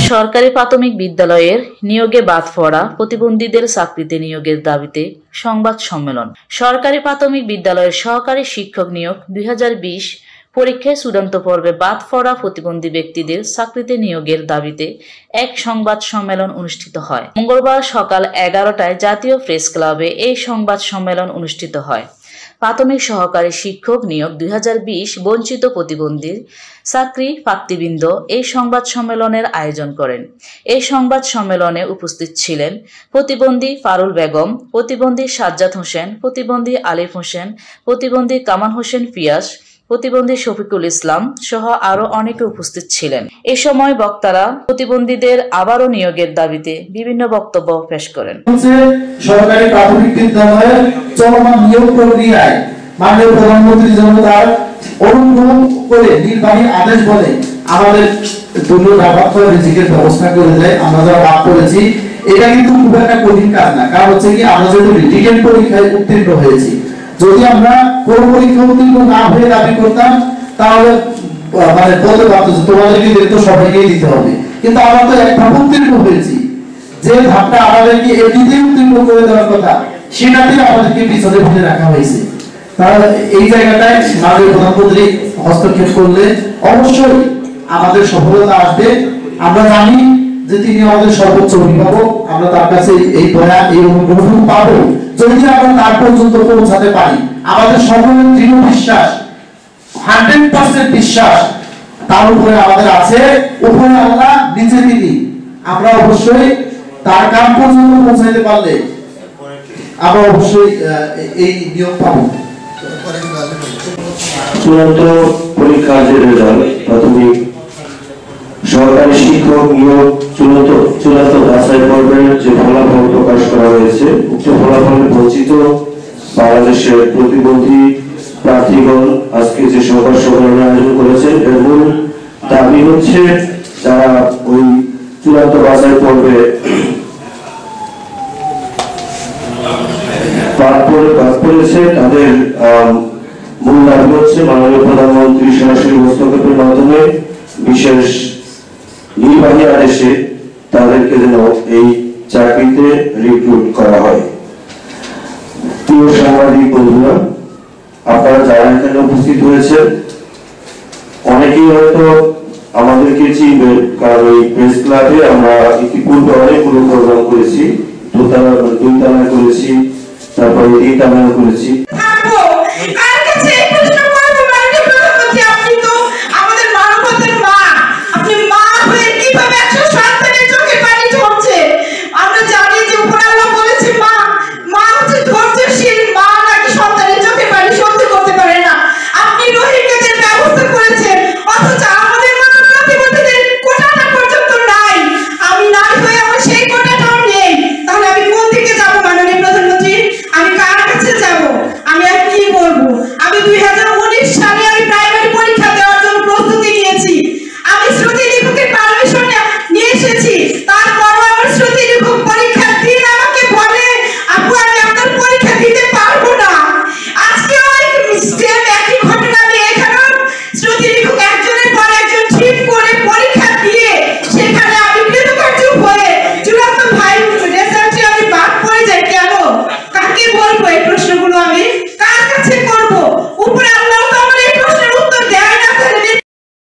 সরকারি প্রাথমিক বিদ্যালয়ের নিয়োগে বাদ পড়া প্রতিবন্ধীদের চাকরিতে নিয়োগের দাবিতে সংবাদ সম্মেলন। সরকারি প্রাথমিক বিদ্যালয়ের সহকারী শিক্ষক নিয়োগ 2020 পরীক্ষায় চূড়ান্ত পর্বে বাদ পড়া প্রতিবন্ধী ব্যক্তিদের চাকরিতে নিয়োগের দাবিতে এক সংবাদ সম্মেলন অনুষ্ঠিত হয়। মঙ্গলবার সকাল 11টায় জাতীয় প্রেস ক্লাবে এই সংবাদ সম্মেলন অনুষ্ঠিত হয়। প্রাথমিক সহকারী শিক্ষক নিয়োগ 2020 বঞ্চিত প্রতিবন্ধীর চাকরি প্রার্থীবৃন্দ এই সংবাদ সম্মেলনের আয়োজন করেন। এই সংবাদ সম্মেলনে উপস্থিত ছিলেন প্রতিবন্ধী পারুল বেগম, প্রতিবন্ধী সাজ্জাদ হোসেন, প্রতিবন্ধী আলিফ হোসেন, প্রতিবন্ধী কামাল হোসেন পিয়াস, প্রতিবন্ধী শফিকুল ইসলাম সহ আরো অনেকে উপস্থিত ছিলেন। এ সময় বক্তারা প্রতিবন্ধীদের আবারও নিয়োগের দাবিতে বিভিন্ন বক্তব্য পেশ করেন। সরকারি প্রাথমিক বিদ্যালয়ের চলমান নিয়োগ প্রক্রিয়ায় মাননীয় প্রধানমন্ত্রী যেন তার অনুমোদন করে নির্বাহী আদেশ বলে আমাদের দুটো রিজিকের ব্যবস্থা করে দেয়। আমরা যারা বাদ করেছি এটা কিন্তু খুব একটা কঠিন কাজ না, কারণ হচ্ছে কি আমরা যেহেতু রিটেন পরীক্ষায় উত্তীর্ণ হয়েছি, যদি আমরা কোন পরীক্ষা উত্তীর্ণ না হয়ে দাবি করতাম তাহলে মানে বলতে পারতো যে তোমাদেরকে দেখতে সবাইকেই দিতে হবে, কিন্তু আমরা তো এক ধাপ উত্তীর্ণ হয়েছি। যে ধাপটা আমাদেরকে এটিতে উত্তীর্ণ করে দেওয়ার কথা সেটাতে আমাদেরকে পিছনে ফেলে রাখা হয়েছে। তাহলে এই জায়গাটায় মাননীয় প্রধানমন্ত্রী হস্তক্ষেপ করলে অবশ্যই আমাদের সফলতা আসবে। আমরা জানি যে তিনি আমাদের সর্বোচ্চ অভিভাবক, আমরা তার কাছে এই দয়া এই অনুগ্রহ পাবো যদি আমরা তার পর্যন্ত পৌঁছাতে পারি। আমাদের সকলের দৃঢ় বিশ্বাস, 100% বিশ্বাস তার উপরে আমাদের আছে। উপরে আল্লাহ, নিচে তিনি। আমরা অবশ্যই তার কাম পর্যন্ত পৌঁছাইতে পারলে আমরা অবশ্যই এই নিয়োগ পাবো। চূড়ান্ত পরীক্ষার যে রেজাল্ট, প্রাথমিক সরকারি শিক্ষক নিয়োগ চূড়ান্ত বাছাই পর্বের যে ফলাফল প্রকাশ করা হয়েছে, উক্ত ফলাফলে বঞ্চিত বাংলাদেশের প্রতিবন্ধী প্রার্থীগণ আজকে যে সংবাদ সম্মেলনের আয়োজন করেছেন, এর মূল দাবি হচ্ছে যারা ওই চূড়ান্ত বাছাই পর্বে বাদ পড়েছে তাদের মূল দাবি হচ্ছে মাননীয় প্রধানমন্ত্রী সরাসরি হস্তক্ষেপের মাধ্যমে বিশেষ নির্বাহী আদেশে তাদেরকে যেন এই চাকরিতে রিক্রুট করা হয়। প্রিয় সাংবাদিক বন্ধুরা, আপনারা যারা এখানে উপস্থিত হয়েছেন অনেকেই হয়তো আমাদেরকে চিনবেন, কারণ এই প্রেস ক্লাবে আমরা ইতিপূর্বে অনেকগুলো প্রোগ্রাম করেছি, 2 তলায় করেছি, তারপরে 3 তলায় করেছি।